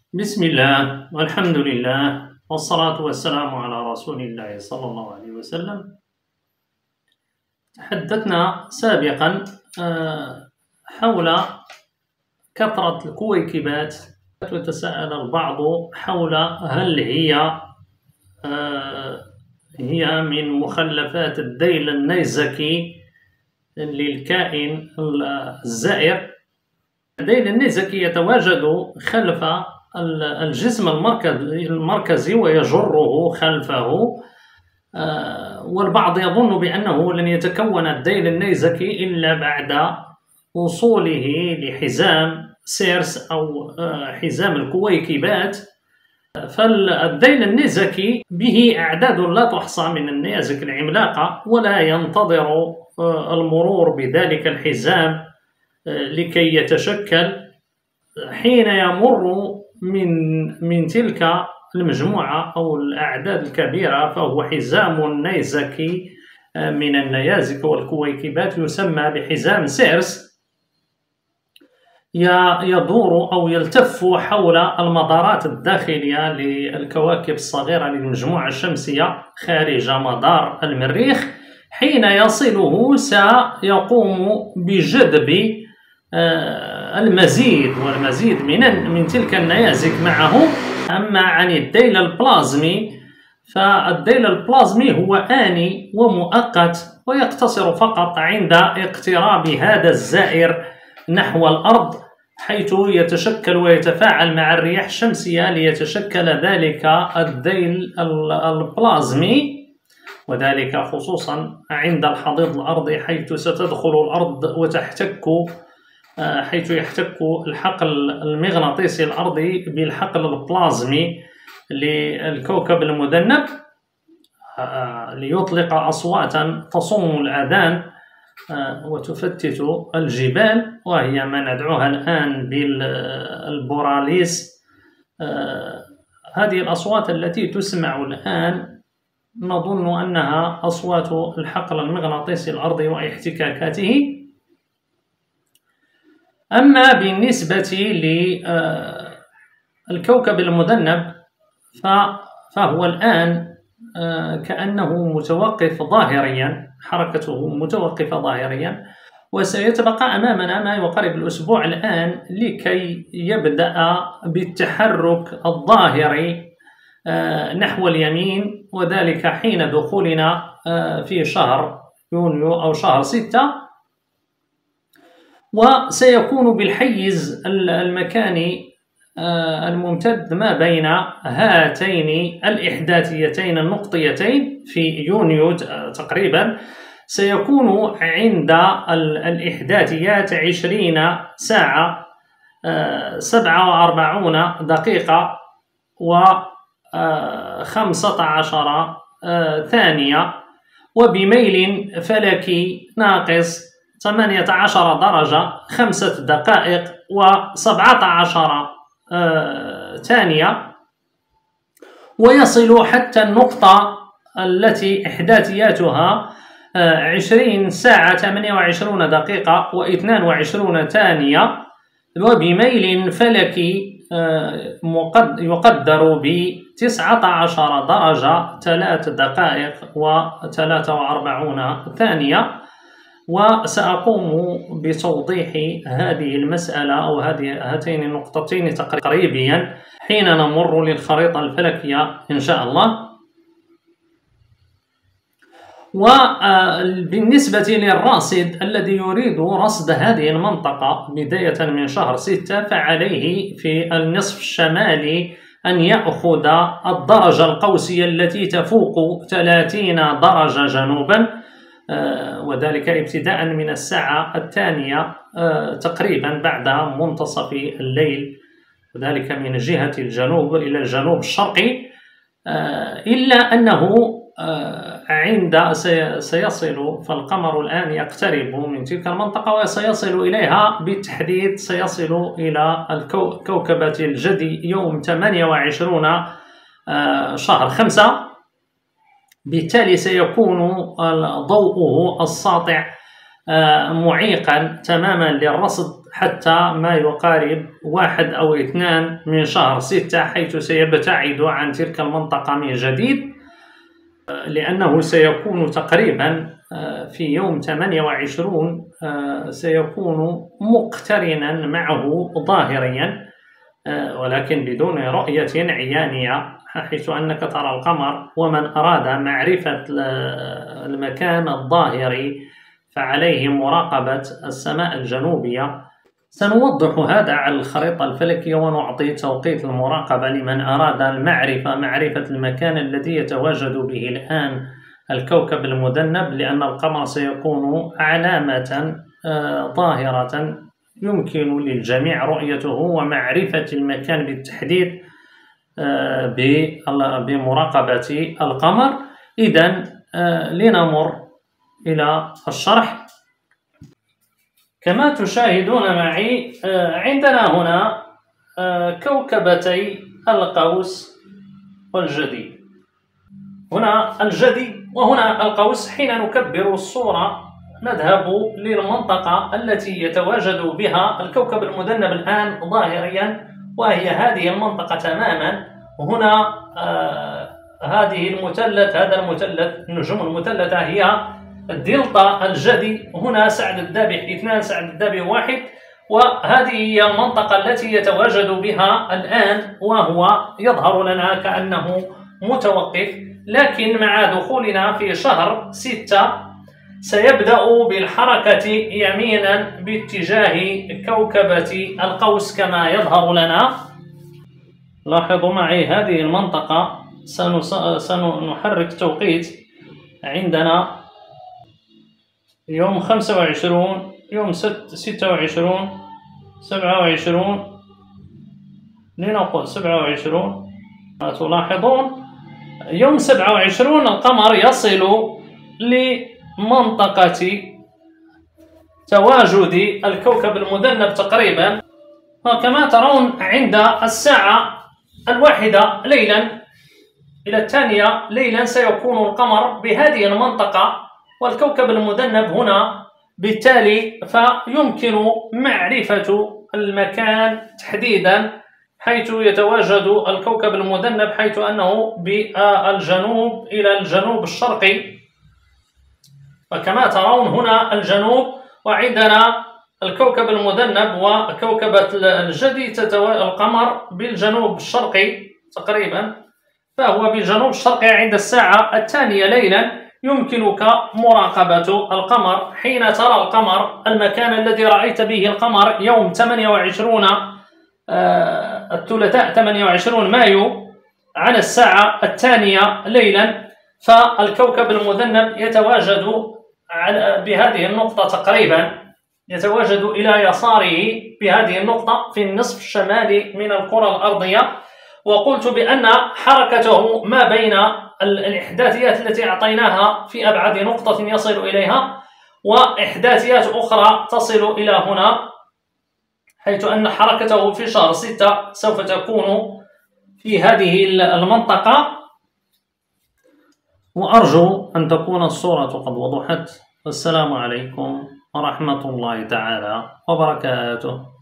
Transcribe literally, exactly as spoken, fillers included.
بسم الله والحمد لله والصلاة والسلام على رسول الله صلى الله عليه وسلم. تحدثنا سابقا حول كثرة الكويكبات، وتساءل البعض حول هل هي هي من مخلفات الذيل النيزكي للكائن الزائر. الذيل النيزكي يتواجد خلف الجسم المركزي ويجره خلفه، والبعض يظن بأنه لن يتكون الذيل النيزكي إلا بعد وصوله لحزام سيرس أو حزام الكويكبات. فالذيل النيزكي به أعداد لا تحصى من النيازك العملاقة، ولا ينتظر المرور بذلك الحزام لكي يتشكل. حين يمر من من تلك المجموعة أو الأعداد الكبيرة فهو حزام نيزكي من النيازك والكويكبات، يسمى بحزام سيرس، يدور أو يلتف حول المدارات الداخلية للكواكب الصغيرة للمجموعة الشمسية خارج مدار المريخ. حين يصله سيقوم بجذب المزيد والمزيد من من تلك النيازك معه. أما عن الذيل البلازمي، فالذيل البلازمي هو آني ومؤقت، ويقتصر فقط عند اقتراب هذا الزائر نحو الأرض، حيث يتشكل ويتفاعل مع الرياح الشمسية ليتشكل ذلك الذيل البلازمي، وذلك خصوصا عند الحضيض الأرضي، حيث ستدخل الأرض وتحتك حيث يحتك الحقل المغناطيسي الأرضي بالحقل البلازمي للكوكب المذنب ليطلق أصواتا تصم الآذان وتفتت الجبال، وهي ما ندعوها الآن بالبوراليس. هذه الأصوات التي تسمع الآن نظن أنها أصوات الحقل المغناطيسي الأرضي واحتكاكاته. أما بالنسبة للكوكب المذنب فهو الآن كأنه متوقف ظاهريا، حركته متوقفة ظاهريا، وسيتبقى أمامنا ما يقارب الأسبوع الآن لكي يبدأ بالتحرك الظاهري نحو اليمين، وذلك حين دخولنا في شهر يونيو أو شهر ستة، وسيكون بالحيز المكاني الممتد ما بين هاتين الإحداثيتين النقطيتين في يونيو تقريبا. سيكون عند الإحداثيات عشرين ساعة سبعة وأربعون دقيقة وخمسة عشر ثانية، وبميل فلكي ناقص ثمانية عشر درجة خمسة دقائق وسبعة عشر ثانية، ويصل حتى النقطة التي إحداثياتها عشرين ساعة ثمانية وعشرين دقيقة واثنان وعشرين ثانية، وبميل فلكي يقدر بتسعة عشر درجة ثلاث دقائق وثلاثة وأربعون ثانية. وسأقوم بتوضيح هذه المسألة أو هذه هاتين النقطتين تقريبيا حين نمر للخريطة الفلكية إن شاء الله. وبالنسبة للراصد الذي يريد رصد هذه المنطقة بداية من شهر ستة، فعليه في النصف الشمالي أن يأخذ الدرجة القوسية التي تفوق ثلاثين درجة جنوبا، وذلك ابتداء من الساعة الثانية تقريبا بعد منتصف الليل، وذلك من جهة الجنوب إلى الجنوب الشرقي، إلا أنه عند سيصل فالقمر الآن يقترب من تلك المنطقة وسيصل إليها بالتحديد، سيصل إلى كوكبة الجدي يوم ثمانية وعشرين شهر خمسة. بالتالي سيكون ضوءه الساطع معيقا تماما للرصد حتى ما يقارب واحد أو اثنان من شهر ستة، حيث سيبتعد عن تلك المنطقة من جديد، لأنه سيكون تقريبا في يوم ثمانية وعشرين سيكون مقترنا معه ظاهريا، ولكن بدون رؤية عيانية، حيث أنك ترى القمر. ومن أراد معرفة المكان الظاهري فعليه مراقبة السماء الجنوبية. سنوضح هذا على الخريطة الفلكية ونعطي توقيت المراقبة لمن أراد المعرفة معرفة المكان الذي يتواجد به الآن الكوكب المذنب، لأن القمر سيكون علامة ظاهرة يمكن للجميع رؤيته ومعرفة المكان بالتحديد بمراقبة القمر. إذن لنمر إلى الشرح. كما تشاهدون معي عندنا هنا كوكبتي القوس والجدي، هنا الجدي وهنا القوس. حين نكبر الصورة نذهب للمنطقة التي يتواجد بها الكوكب المذنب الآن ظاهريا، وهي هذه المنطقة تماما. هنا آه هذه المثلث، هذا المثلث، النجوم المثلثة هي الدلتا الجدي. هنا سعد الذابح اثنان، سعد الذابح واحد، وهذه هي المنطقة التي يتواجد بها الآن، وهو يظهر لنا كأنه متوقف. لكن مع دخولنا في شهر ستة سيبدأ بالحركة يمينا باتجاه كوكبة القوس كما يظهر لنا. لاحظوا معي هذه المنطقة، سنحرك توقيت. عندنا يوم خمسة وعشرين، يوم ستة وعشرين، سبعة وعشرين، لنقول سبعة وعشرين. تلاحظون يوم سبعة وعشرين القمر يصل لمنطقة تواجد الكوكب المذنب تقريبا، وكما ترون عند الساعة الواحدة ليلا إلى الثانية ليلا سيكون القمر بهذه المنطقة والكوكب المذنب هنا. بالتالي فيمكن معرفة المكان تحديدا حيث يتواجد الكوكب المذنب، حيث أنه بالجنوب إلى الجنوب الشرقي. وكما ترون هنا الجنوب، وعندنا الكوكب المذنب وكوكبة الجدي القمر بالجنوب الشرقي تقريبا، فهو بالجنوب الشرقي. عند الساعة الثانية ليلا يمكنك مراقبة القمر. حين ترى القمر المكان الذي رأيت به القمر يوم ثمانية وعشرين الثلاثاء ثمانية وعشرين مايو على الساعة الثانية ليلا، فالكوكب المذنب يتواجد بهذه النقطة تقريبا، يتواجد إلى يساره بهذه النقطة في النصف الشمالي من الكرة الأرضية. وقلت بأن حركته ما بين الإحداثيات التي أعطيناها في أبعد نقطة يصل إليها، وإحداثيات أخرى تصل إلى هنا، حيث أن حركته في شهر ستة سوف تكون في هذه المنطقة. وأرجو أن تكون الصورة قد وضحت. السلام عليكم ورحمة الله تعالى وبركاته.